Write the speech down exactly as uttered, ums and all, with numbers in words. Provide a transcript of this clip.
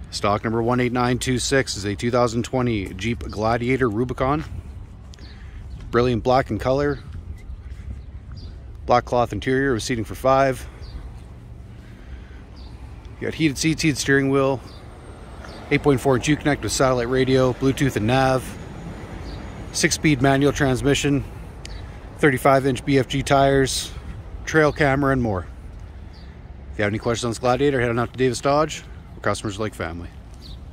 Stock number one eight nine two six is a two thousand twenty Jeep Gladiator Rubicon. Brilliant black in color. Black cloth interior with seating for five. You got heated seats, heated steering wheel, eight point four inch Uconnect with satellite radio, Bluetooth and nav, six speed manual transmission, thirty-five inch B F G tires, trail camera, and more. If you have any questions on this Gladiator, head on out to Davis Dodge. Where customers are like family.